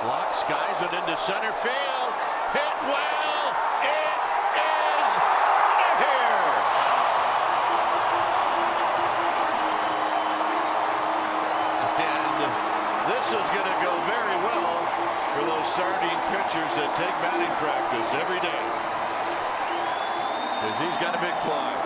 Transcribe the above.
Blach skies it into center field. Hit well. It is here. And this is going to go very well for those starting pitchers that take batting practice every day, because he's got a big fly.